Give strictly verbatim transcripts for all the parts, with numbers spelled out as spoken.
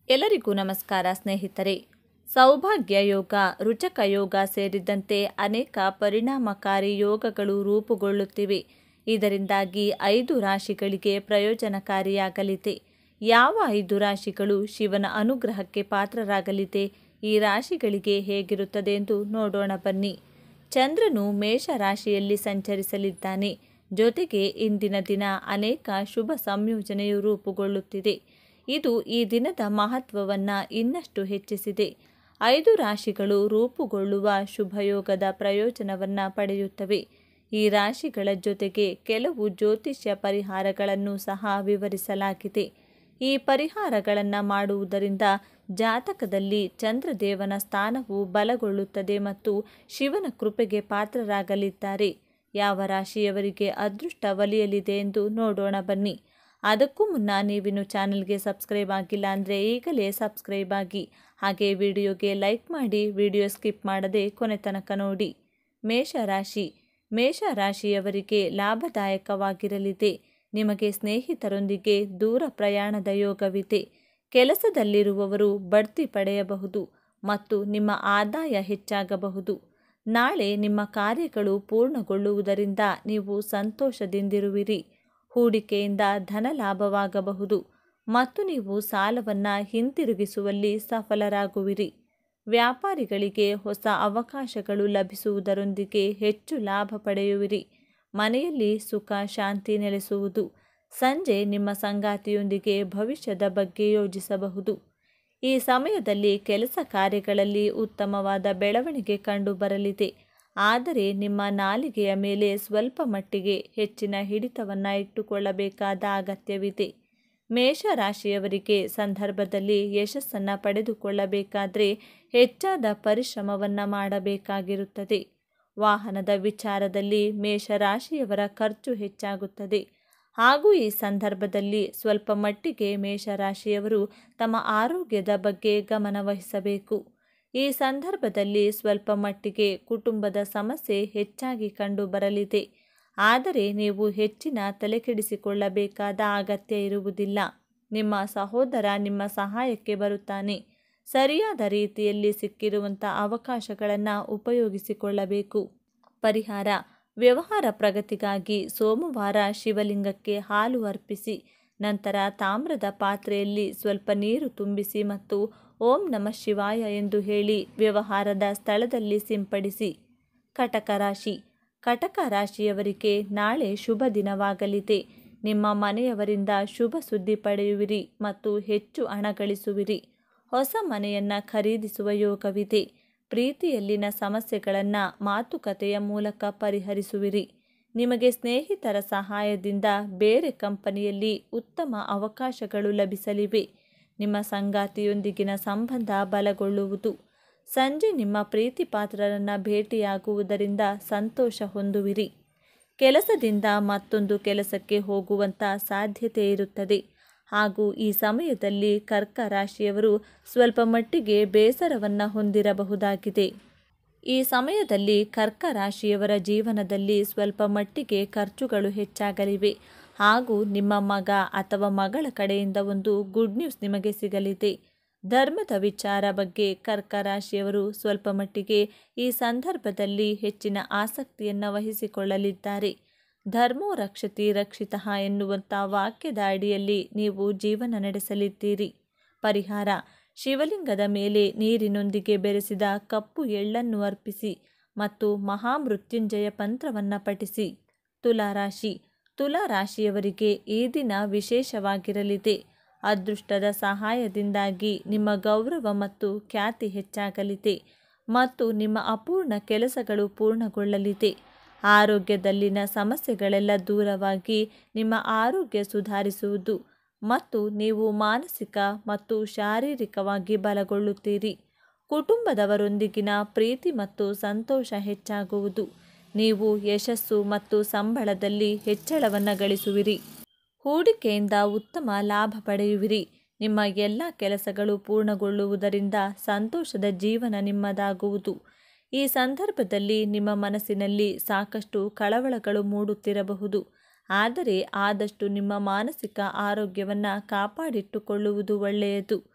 ಎಲ್ಲರಿಗೂ ನಮಸ್ಕಾರ ಸ್ನೇಹಿತರೆ. ಸೌಭಾಗ್ಯ ಯೋಗ, ರುಚಕ ಯೋಗ ಸೇರಿದಂತೆ ಅನೇಕ ಪರಿಣಾಮಕಾರಿ ಯೋಗಗಳು ರೂಪುಗೊಳ್ಳುತ್ತಿವೆ. ಇದರಿಂದಾಗಿ ಐದು ರಾಶಿಗಳಿಗೆ ಪ್ರಯೋಜನಕಾರಿಯಾಗಲಿದೆ. ಯಾವ ಐದು ರಾಶಿಗಳು ಶಿವನ ಅನುಗ್ರಹಕ್ಕೆ ಪಾತ್ರರಾಗಲಿದೆ? ಈ ರಾಶಿಗಳಿಗೆ ಹೇಗಿರುತ್ತದೆ ಎಂದು ನೋಡೋಣ ಬನ್ನಿ. ಚಂದ್ರನು ಮೇಷ ರಾಶಿಯಲ್ಲಿ ಸಂಚರಿಸಲಿದ್ದಾನೆ. ಜೊತೆಗೆ ಇಂದಿನ ದಿನ ಅನೇಕ ಶುಭ ಸಂಯೋಜನೆಯು ರೂಪುಗೊಳ್ಳುತ್ತಿದೆ. ಇದು ಈ ದಿನದ ಮಹತ್ವವನ್ನು ಇನ್ನಷ್ಟು ಹೆಚ್ಚಿಸಿದೆ. ಐದು ರಾಶಿಗಳು ರೂಪುಗೊಳ್ಳುವ ಶುಭಯೋಗದ ಪ್ರಯೋಜನವನ್ನು ಪಡೆಯುತ್ತವೆ. ಈ ರಾಶಿಗಳ ಜೊತೆಗೆ ಕೆಲವು ಜ್ಯೋತಿಷ್ಯ ಪರಿಹಾರಗಳನ್ನು ಸಹ ವಿವರಿಸಲಾಗಿದೆ. ಈ ಪರಿಹಾರಗಳನ್ನು ಮಾಡುವುದರಿಂದ ಜಾತಕದಲ್ಲಿ ಚಂದ್ರದೇವನ ಸ್ಥಾನವು ಬಲಗೊಳ್ಳುತ್ತದೆ ಮತ್ತು ಶಿವನ ಕೃಪೆಗೆ ಪಾತ್ರರಾಗಲಿದ್ದಾರೆ. ಯಾವ ರಾಶಿಯವರಿಗೆ ಅದೃಷ್ಟ ಒಲಿಯಲಿದೆ ಎಂದು ನೋಡೋಣ ಬನ್ನಿ. ಅದಕ್ಕೂ ಮುನ್ನ ನೀವಿನ್ನು ಚಾನಲ್ಗೆ ಸಬ್ಸ್ಕ್ರೈಬ್ ಆಗಿಲ್ಲ ಅಂದರೆ ಈಗಲೇ ಸಬ್ಸ್ಕ್ರೈಬ್ ಆಗಿ, ಹಾಗೆ ವಿಡಿಯೋಗೆ ಲೈಕ್ ಮಾಡಿ, ವಿಡಿಯೋ ಸ್ಕಿಪ್ ಮಾಡದೆ ಕೊನೆ ತನಕ ನೋಡಿ. ಮೇಷರಾಶಿ ಮೇಷ ರಾಶಿಯವರಿಗೆ ಲಾಭದಾಯಕವಾಗಿರಲಿದೆ. ನಿಮಗೆ ಸ್ನೇಹಿತರೊಂದಿಗೆ ದೂರ ಪ್ರಯಾಣದ ಯೋಗವಿದೆ. ಕೆಲಸದಲ್ಲಿರುವವರು ಬಡ್ತಿ ಪಡೆಯಬಹುದು ಮತ್ತು ನಿಮ್ಮ ಆದಾಯ ಹೆಚ್ಚಾಗಬಹುದು. ನಾಳೆ ನಿಮ್ಮ ಕಾರ್ಯಗಳು ಪೂರ್ಣಗೊಳ್ಳುವುದರಿಂದ ನೀವು ಸಂತೋಷದಿಂದಿರುವಿರಿ. ಹೂಡಿಕೆಯಿಂದ ಧನ ಲಾಭವಾಗಬಹುದು ಮತ್ತು ನೀವು ಸಾಲವನ್ನು ಹಿಂತಿರುಗಿಸುವಲ್ಲಿ ಸಫಲರಾಗುವಿರಿ. ವ್ಯಾಪಾರಿಗಳಿಗೆ ಹೊಸ ಅವಕಾಶಗಳು ಲಭಿಸುವುದರೊಂದಿಗೆ ಹೆಚ್ಚು ಲಾಭ ಪಡೆಯುವಿರಿ. ಮನೆಯಲ್ಲಿ ಸುಖ ಶಾಂತಿ ನೆಲೆಸುವುದು. ಸಂಜೆ ನಿಮ್ಮ ಸಂಗಾತಿಯೊಂದಿಗೆ ಭವಿಷ್ಯದ ಬಗ್ಗೆ ಯೋಚಿಸಬಹುದು. ಈ ಸಮಯದಲ್ಲಿ ಕೆಲಸ ಕಾರ್ಯಗಳಲ್ಲಿ ಉತ್ತಮವಾದ ಬೆಳವಣಿಗೆ ಕಂಡುಬರಲಿದೆ. ಆದರೆ ನಿಮ್ಮ ನಾಲಿಗೆಯ ಮೇಲೆ ಸ್ವಲ್ಪ ಮಟ್ಟಿಗೆ ಹೆಚ್ಚಿನ ಹಿಡಿತವನ್ನು ಇಟ್ಟುಕೊಳ್ಳಬೇಕಾದ ಅಗತ್ಯವಿದೆ. ಮೇಷರಾಶಿಯವರಿಗೆ ಸಂದರ್ಭದಲ್ಲಿ ಯಶಸ್ಸನ್ನು ಪಡೆದುಕೊಳ್ಳಬೇಕಾದರೆ ಹೆಚ್ಚಾದ ಪರಿಶ್ರಮವನ್ನು ಮಾಡಬೇಕಾಗಿರುತ್ತದೆ. ವಾಹನದ ವಿಚಾರದಲ್ಲಿ ಮೇಷರಾಶಿಯವರ ಖರ್ಚು ಹೆಚ್ಚಾಗುತ್ತದೆ ಹಾಗೂ ಈ ಸಂದರ್ಭದಲ್ಲಿ ಸ್ವಲ್ಪ ಮಟ್ಟಿಗೆ ಮೇಷರಾಶಿಯವರು ತಮ್ಮ ಆರೋಗ್ಯದ ಬಗ್ಗೆ ಗಮನ ವಹಿಸಬೇಕು. ಈ ಸಂದರ್ಭದಲ್ಲಿ ಸ್ವಲ್ಪ ಮಟ್ಟಿಗೆ ಕುಟುಂಬದ ಸಮಸ್ಯೆ ಹೆಚ್ಚಾಗಿ ಕಂಡುಬರಲಿದೆ. ಆದರೆ ನೀವು ಹೆಚ್ಚಿನ ತಲೆಕೆಡಿಸಿಕೊಳ್ಳಬೇಕಾದ ಅಗತ್ಯ ಇರುವುದಿಲ್ಲ. ನಿಮ್ಮ ಸಹೋದರ ನಿಮ್ಮ ಸಹಾಯಕ್ಕೆ ಬರುತ್ತಾನೆ. ಸರಿಯಾದ ರೀತಿಯಲ್ಲಿ ಸಿಕ್ಕಿರುವಂಥ ಅವಕಾಶಗಳನ್ನು ಉಪಯೋಗಿಸಿಕೊಳ್ಳಬೇಕು. ಪರಿಹಾರ: ವ್ಯವಹಾರ ಪ್ರಗತಿಗಾಗಿ ಸೋಮವಾರ ಶಿವಲಿಂಗಕ್ಕೆ ಹಾಲು ಅರ್ಪಿಸಿ, ನಂತರ ತಾಮ್ರದ ಪಾತ್ರೆಯಲ್ಲಿ ಸ್ವಲ್ಪ ನೀರು ತುಂಬಿಸಿ ಮತ್ತು ಓಂ ನಮಃ ಶಿವಾಯ ಎಂದು ಹೇಳಿ ವ್ಯವಹಾರದ ಸ್ಥಳದಲ್ಲಿ ಸಿಂಪಡಿಸಿ. ಕಟಕ ರಾಶಿ ಕಟಕ ರಾಶಿಯವರಿಗೆ ನಾಳೆ ಶುಭ ದಿನವಾಗಲಿದೆ. ನಿಮ್ಮ ಮನೆಯವರಿಂದ ಶುಭ ಸುದ್ದಿ ಪಡೆಯುವಿರಿ ಮತ್ತು ಹೆಚ್ಚು ಹಣ ಗಳಿಸುವಿರಿ. ಹೊಸ ಮನೆಯನ್ನು ಖರೀದಿಸುವ ಯೋಗವಿದೆ. ಪ್ರೀತಿಯಲ್ಲಿನ ಸಮಸ್ಯೆಗಳನ್ನು ಮಾತುಕತೆಯ ಮೂಲಕ ಪರಿಹರಿಸುವಿರಿ. ನಿಮಗೆ ಸ್ನೇಹಿತರ ಸಹಾಯದಿಂದ ಬೇರೆ ಕಂಪನಿಯಲ್ಲಿ ಉತ್ತಮ ಅವಕಾಶಗಳು ಲಭಿಸಲಿವೆ. ನಿಮ್ಮ ಸಂಗಾತಿಯೊಂದಿಗಿನ ಸಂಬಂಧ ಬಲಗೊಳ್ಳುವುದು. ಸಂಜೆ ನಿಮ್ಮ ಪ್ರೀತಿ ಪಾತ್ರರನ್ನು ಭೇಟಿಯಾಗುವುದರಿಂದ ಸಂತೋಷ ಹೊಂದುವಿರಿ. ಕೆಲಸದಿಂದ ಮತ್ತೊಂದು ಕೆಲಸಕ್ಕೆ ಹೋಗುವಂಥ ಸಾಧ್ಯತೆ ಇರುತ್ತದೆ ಹಾಗೂ ಈ ಸಮಯದಲ್ಲಿ ಕರ್ಕ ರಾಶಿಯವರು ಸ್ವಲ್ಪ ಮಟ್ಟಿಗೆ ಬೇಸರವನ್ನು ಹೊಂದಿರಬಹುದಾಗಿದೆ. ಈ ಸಮಯದಲ್ಲಿ ಕರ್ಕ ರಾಶಿಯವರ ಜೀವನದಲ್ಲಿ ಸ್ವಲ್ಪ ಮಟ್ಟಿಗೆ ಖರ್ಚುಗಳು ಹೆಚ್ಚಾಗಲಿವೆ ಹಾಗೂ ನಿಮ್ಮ ಮಗ ಅಥವಾ ಮಗಳ ಕಡೆಯಿಂದ ಒಂದು ಗುಡ್ ನ್ಯೂಸ್ ನಿಮಗೆ ಸಿಗಲಿದೆ. ಧರ್ಮದ ವಿಚಾರ ಬಗ್ಗೆ ಕರ್ಕ ರಾಶಿಯವರು ಸ್ವಲ್ಪ ಮಟ್ಟಿಗೆ ಈ ಸಂದರ್ಭದಲ್ಲಿ ಹೆಚ್ಚಿನ ಆಸಕ್ತಿಯನ್ನು ವಹಿಸಿಕೊಳ್ಳಲಿದ್ದಾರೆ. ಧರ್ಮೋ ರಕ್ಷತಿ ರಕ್ಷಿತಃ ಎನ್ನುವಂಥ ವಾಕ್ಯದ ಅಡಿಯಲ್ಲಿ ನೀವು ಜೀವನ ನಡೆಸಲಿದ್ದೀರಿ. ಪರಿಹಾರ: ಶಿವಲಿಂಗದ ಮೇಲೆ ನೀರಿನೊಂದಿಗೆ ಬೆರೆಸಿದ ಕಪ್ಪು ಎಳ್ಳನ್ನು ಅರ್ಪಿಸಿ ಮತ್ತು ಮಹಾಮೃತ್ಯುಂಜಯ ಮಂತ್ರವನ್ನು ಪಠಿಸಿ. ತುಲಾರಾಶಿ ತುಲಾರಾಶಿಯವರಿಗೆ ಈ ದಿನ ವಿಶೇಷವಾಗಿರಲಿದೆ. ಅದೃಷ್ಟದ ಸಹಾಯದಿಂದಾಗಿ ನಿಮ್ಮ ಗೌರವ ಮತ್ತು ಖ್ಯಾತಿ ಹೆಚ್ಚಾಗಲಿದೆ ಮತ್ತು ನಿಮ್ಮ ಅಪೂರ್ಣ ಕೆಲಸಗಳು ಪೂರ್ಣಗೊಳ್ಳಲಿದೆ. ಆರೋಗ್ಯದಲ್ಲಿನ ಸಮಸ್ಯೆಗಳೆಲ್ಲ ದೂರವಾಗಿ ನಿಮ್ಮ ಆರೋಗ್ಯ ಸುಧಾರಿಸುವುದು ಮತ್ತು ನೀವು ಮಾನಸಿಕ ಮತ್ತು ಶಾರೀರಿಕವಾಗಿ ಬಲಗೊಳ್ಳುತ್ತೀರಿ. ಕುಟುಂಬದವರೊಂದಿಗಿನ ಪ್ರೀತಿ ಮತ್ತು ಸಂತೋಷ ಹೆಚ್ಚಾಗುವುದು. ನೀವು ಯಶಸ್ಸು ಮತ್ತು ಸಂಬಳದಲ್ಲಿ ಹೆಚ್ಚಳವನ್ನು ಗಳಿಸುವಿರಿ. ಹೂಡಿಕೆಯಿಂದ ಉತ್ತಮ ಲಾಭ ಪಡೆಯುವಿರಿ. ನಿಮ್ಮ ಎಲ್ಲ ಕೆಲಸಗಳು ಪೂರ್ಣಗೊಳ್ಳುವುದರಿಂದ ಸಂತೋಷದ ಜೀವನ ನಿಮ್ಮದಾಗುವುದು. ಈ ಸಂದರ್ಭದಲ್ಲಿ ನಿಮ್ಮ ಮನಸ್ಸಿನಲ್ಲಿ ಸಾಕಷ್ಟು ಕಳವಳಗಳು ಮೂಡುತ್ತಿರಬಹುದು. ಆದರೆ ಆದಷ್ಟು ನಿಮ್ಮ ಮಾನಸಿಕ ಆರೋಗ್ಯವನ್ನು ಕಾಪಾಡಿಟ್ಟುಕೊಳ್ಳುವುದು ಒಳ್ಳೆಯದು.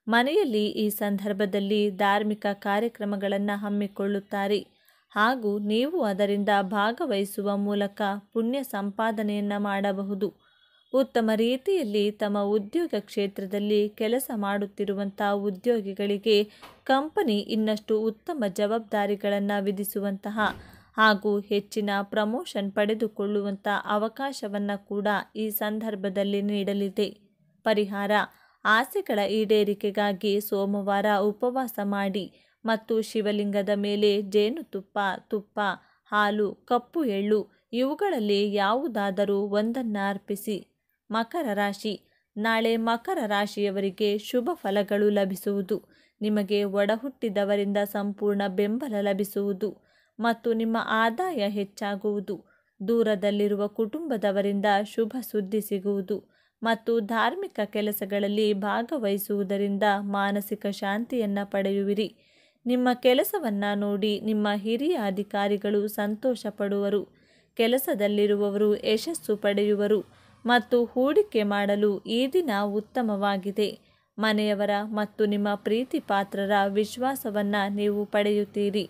ಮನೆಯಲ್ಲಿ ಈ ಸಂದರ್ಭದಲ್ಲಿ ಧಾರ್ಮಿಕ ಕಾರ್ಯಕ್ರಮಗಳನ್ನು ಹಮ್ಮಿಕೊಳ್ಳುತ್ತಾರೆ ಹಾಗೂ ನೀವು ಅದರಿಂದ ಭಾಗವಹಿಸುವ ಮೂಲಕ ಪುಣ್ಯ ಸಂಪಾದನೆಯನ್ನು ಮಾಡಬಹುದು. ಉತ್ತಮ ರೀತಿಯಲ್ಲಿ ತಮ್ಮ ಉದ್ಯೋಗ ಕ್ಷೇತ್ರದಲ್ಲಿ ಕೆಲಸ ಮಾಡುತ್ತಿರುವಂಥ ಉದ್ಯೋಗಿಗಳಿಗೆ ಕಂಪನಿ ಇನ್ನಷ್ಟು ಉತ್ತಮ ಜವಾಬ್ದಾರಿಗಳನ್ನು ವಿಧಿಸುವಂತಹ ಹಾಗೂ ಹೆಚ್ಚಿನ ಪ್ರಮೋಷನ್ ಪಡೆದುಕೊಳ್ಳುವಂಥ ಅವಕಾಶವನ್ನು ಕೂಡ ಈ ಸಂದರ್ಭದಲ್ಲಿ ನೀಡಲಿದೆ. ಪರಿಹಾರ: ಆಸೆಗಳ ಈಡೇರಿಕೆಗಾಗಿ ಸೋಮವಾರ ಉಪವಾಸ ಮಾಡಿ ಮತ್ತು ಶಿವಲಿಂಗದ ಮೇಲೆ ಜೇನುತುಪ್ಪ, ತುಪ್ಪ, ಹಾಲು, ಕಪ್ಪು ಎಳ್ಳು ಇವುಗಳಲ್ಲಿ ಯಾವುದಾದರೂ ಒಂದನ್ನು ಅರ್ಪಿಸಿ. ಮಕರ ರಾಶಿ: ನಾಳೆ ಮಕರ ರಾಶಿಯವರಿಗೆ ಶುಭ ಫಲಗಳು ಲಭಿಸುವುದು. ನಿಮಗೆ ಒಡಹುಟ್ಟಿದವರಿಂದ ಸಂಪೂರ್ಣ ಬೆಂಬಲ ಲಭಿಸುವುದು ಮತ್ತು ನಿಮ್ಮ ಆದಾಯ ಹೆಚ್ಚಾಗುವುದು. ದೂರದಲ್ಲಿರುವ ಕುಟುಂಬದವರಿಂದ ಶುಭ ಸುದ್ದಿ ಸಿಗುವುದು ಮತ್ತು ಧಾರ್ಮಿಕ ಕೆಲಸಗಳಲ್ಲಿ ಭಾಗವಹಿಸುವುದರಿಂದ ಮಾನಸಿಕ ಶಾಂತಿಯನ್ನು ಪಡೆಯುವಿರಿ. ನಿಮ್ಮ ಕೆಲಸವನ್ನು ನೋಡಿ ನಿಮ್ಮ ಹಿರಿಯ ಅಧಿಕಾರಿಗಳು ಸಂತೋಷ ಪಡುವರು. ಕೆಲಸದಲ್ಲಿರುವವರು ಯಶಸ್ಸು ಪಡೆಯುವರು ಮತ್ತು ಹೂಡಿಕೆ ಮಾಡಲು ಈ ದಿನ ಉತ್ತಮವಾಗಿದೆ. ಮನೆಯವರ ಮತ್ತು ನಿಮ್ಮ ಪ್ರೀತಿ ಪಾತ್ರರ ವಿಶ್ವಾಸವನ್ನು ನೀವು ಪಡೆಯುತ್ತೀರಿ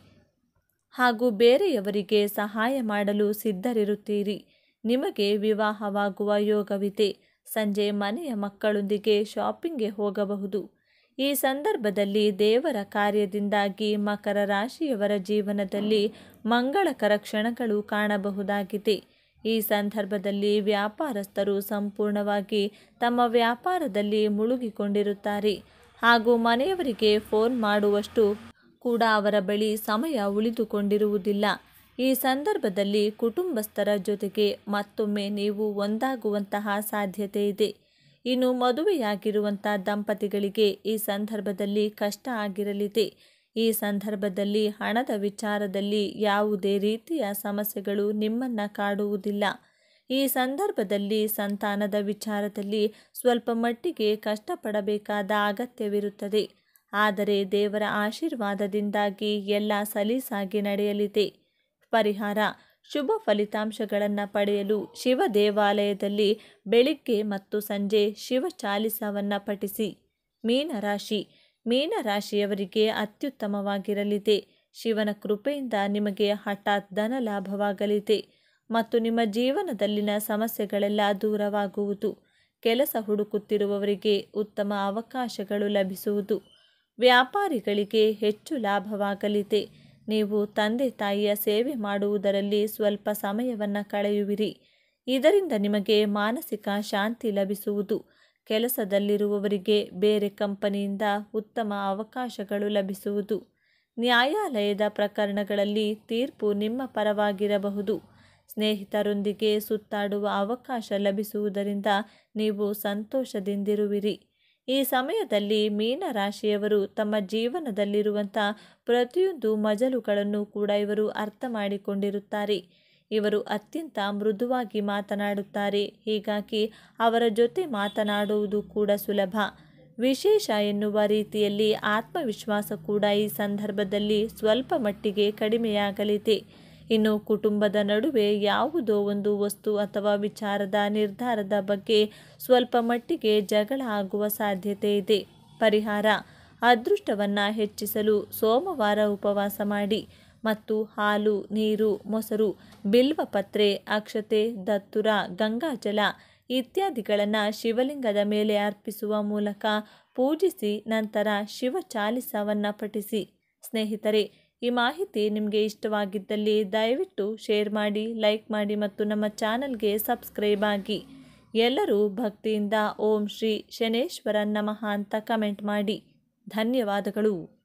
ಹಾಗೂ ಬೇರೆಯವರಿಗೆ ಸಹಾಯ ಮಾಡಲು ಸಿದ್ಧರಿರುತ್ತೀರಿ. ನಿಮಗೆ ವಿವಾಹವಾಗುವ ಯೋಗವಿದೆ. ಸಂಜೆ ಮನೆಯ ಮಕ್ಕಳೊಂದಿಗೆ ಶಾಪಿಂಗ್ಗೆ ಹೋಗಬಹುದು. ಈ ಸಂದರ್ಭದಲ್ಲಿ ದೇವರ ಕಾರ್ಯದಿಂದಾಗಿ ಮಕರ ರಾಶಿಯವರ ಜೀವನದಲ್ಲಿ ಮಂಗಳಕರ ಕ್ಷಣಗಳು ಕಾಣಬಹುದಾಗಿದೆ. ಈ ಸಂದರ್ಭದಲ್ಲಿ ವ್ಯಾಪಾರಸ್ಥರು ಸಂಪೂರ್ಣವಾಗಿ ತಮ್ಮ ವ್ಯಾಪಾರದಲ್ಲಿ ಮುಳುಗಿಕೊಂಡಿರುತ್ತಾರೆ ಹಾಗೂ ಮನೆಯವರಿಗೆ ಫೋನ್ ಮಾಡುವಷ್ಟು ಕೂಡ ಅವರ ಬಳಿ ಸಮಯ ಉಳಿದುಕೊಂಡಿರುವುದಿಲ್ಲ. ಈ ಸಂದರ್ಭದಲ್ಲಿ ಕುಟುಂಬಸ್ಥರ ಜೊತೆಗೆ ಮತ್ತೊಮ್ಮೆ ನೀವು ಒಂದಾಗುವಂತಹ ಸಾಧ್ಯತೆ ಇದೆ. ಇನ್ನು ಮದುವೆಯಾಗಿರುವಂಥ ದಂಪತಿಗಳಿಗೆ ಈ ಸಂದರ್ಭದಲ್ಲಿ ಕಷ್ಟ ಆಗಿರಲಿದೆ. ಈ ಸಂದರ್ಭದಲ್ಲಿ ಹಣದ ವಿಚಾರದಲ್ಲಿ ಯಾವುದೇ ರೀತಿಯ ಸಮಸ್ಯೆಗಳು ನಿಮ್ಮನ್ನು ಕಾಡುವುದಿಲ್ಲ. ಈ ಸಂದರ್ಭದಲ್ಲಿ ಸಂತಾನದ ವಿಚಾರದಲ್ಲಿ ಸ್ವಲ್ಪ ಮಟ್ಟಿಗೆ ಕಷ್ಟಪಡಬೇಕಾದ ಅಗತ್ಯವಿರುತ್ತದೆ. ಆದರೆ ದೇವರ ಆಶೀರ್ವಾದದಿಂದಾಗಿ ಎಲ್ಲ ಸಲೀಸಾಗಿ ನಡೆಯಲಿದೆ. ಪರಿಹಾರ: ಶುಭ ಫಲಿತಾಂಶಗಳನ್ನು ಪಡೆಯಲು ಶಿವ ದೇವಾಲಯದಲ್ಲಿ ಬೆಳಿಗ್ಗೆ ಮತ್ತು ಸಂಜೆ ಶಿವ ಚಾಲಿಸವನ್ನು ಪಠಿಸಿ. ಮೀನರಾಶಿ: ಮೀನರಾಶಿಯವರಿಗೆ ಅತ್ಯುತ್ತಮವಾಗಿರಲಿದೆ. ಶಿವನ ಕೃಪೆಯಿಂದ ನಿಮಗೆ ಹಠಾತ್ ಧನ ಲಾಭವಾಗಲಿದೆ ಮತ್ತು ನಿಮ್ಮ ಜೀವನದಲ್ಲಿನ ಸಮಸ್ಯೆಗಳೆಲ್ಲ ದೂರವಾಗುವುದು. ಕೆಲಸ ಹುಡುಕುತ್ತಿರುವವರಿಗೆ ಉತ್ತಮ ಅವಕಾಶಗಳು ಲಭಿಸುವುದು. ವ್ಯಾಪಾರಿಗಳಿಗೆ ಹೆಚ್ಚು ಲಾಭವಾಗಲಿದೆ. ನೀವು ತಂದೆ ತಾಯಿಯ ಸೇವೆ ಮಾಡುವುದರಲ್ಲಿ ಸ್ವಲ್ಪ ಸಮಯವನ್ನು ಕಳೆಯುವಿರಿ. ಇದರಿಂದ ನಿಮಗೆ ಮಾನಸಿಕ ಶಾಂತಿ ಲಭಿಸುವುದು. ಕೆಲಸದಲ್ಲಿರುವವರಿಗೆ ಬೇರೆ ಕಂಪನಿಯಿಂದ ಉತ್ತಮ ಅವಕಾಶಗಳು ಲಭಿಸುವುದು. ನ್ಯಾಯಾಲಯದ ಪ್ರಕರಣಗಳಲ್ಲಿ ತೀರ್ಪು ನಿಮ್ಮ ಪರವಾಗಿರಬಹುದು. ಸ್ನೇಹಿತರೊಂದಿಗೆ ಸುತ್ತಾಡುವ ಅವಕಾಶ ಲಭಿಸುವುದರಿಂದ ನೀವು ಸಂತೋಷದಿಂದಿರುವಿರಿ. ಈ ಸಮಯದಲ್ಲಿ ಮೀನರಾಶಿಯವರು ತಮ್ಮ ಜೀವನದಲ್ಲಿರುವಂಥ ಪ್ರತಿಯೊಂದು ಮಜಲುಗಳನ್ನು ಕೂಡ ಇವರು ಅರ್ಥ ಮಾಡಿಕೊಂಡಿರುತ್ತಾರೆ. ಇವರು ಅತ್ಯಂತ ಮೃದುವಾಗಿ ಮಾತನಾಡುತ್ತಾರೆ. ಹೀಗಾಗಿ ಅವರ ಜೊತೆ ಮಾತನಾಡುವುದು ಕೂಡ ಸುಲಭ. ವಿಶೇಷ ಎನ್ನುವ ರೀತಿಯಲ್ಲಿ ಆತ್ಮವಿಶ್ವಾಸ ಕೂಡ ಈ ಸಂದರ್ಭದಲ್ಲಿ ಸ್ವಲ್ಪ ಮಟ್ಟಿಗೆ ಕಡಿಮೆಯಾಗಲಿದೆ. ಇನ್ನು ಕುಟುಂಬದ ನಡುವೆ ಯಾವುದೋ ಒಂದು ವಸ್ತು ಅಥವಾ ವಿಚಾರದ ನಿರ್ಧಾರದ ಬಗ್ಗೆ ಸ್ವಲ್ಪ ಮಟ್ಟಿಗೆ ಜಗಳ ಆಗುವ ಸಾಧ್ಯತೆ ಇದೆ. ಪರಿಹಾರ: ಅದೃಷ್ಟವನ್ನು ಹೆಚ್ಚಿಸಲು ಸೋಮವಾರ ಉಪವಾಸ ಮಾಡಿ ಮತ್ತು ಹಾಲು, ನೀರು, ಮೊಸರು, ಬಿಲ್ವಪತ್ರೆ, ಅಕ್ಷತೆ, ದತ್ತುರ, ಗಂಗಾಜಲ ಇತ್ಯಾದಿಗಳನ್ನು ಶಿವಲಿಂಗದ ಮೇಲೆ ಅರ್ಪಿಸುವ ಮೂಲಕ ಪೂಜಿಸಿ ನಂತರ ಶಿವ ಚಾಲಿಸವನ್ನು ಪಠಿಸಿ. ಸ್ನೇಹಿತರೆ, ಈ ಮಾಹಿತಿ ನಿಮಗೆ ಇಷ್ಟವಾಗಿದ್ದಲ್ಲಿ ದಯವಿಟ್ಟು ಶೇರ್ ಮಾಡಿ, ಲೈಕ್ ಮಾಡಿ ಮತ್ತು ನಮ್ಮ ಚಾನಲ್ಗೆ ಸಬ್ಸ್ಕ್ರೈಬ್ ಆಗಿ. ಎಲ್ಲರೂ ಭಕ್ತಿಯಿಂದ ಓಂ ಶ್ರೀ ಶನೇಶ್ವರ ನಮಃ ಅಂತ ಕಮೆಂಟ್ ಮಾಡಿ. ಧನ್ಯವಾದಗಳು.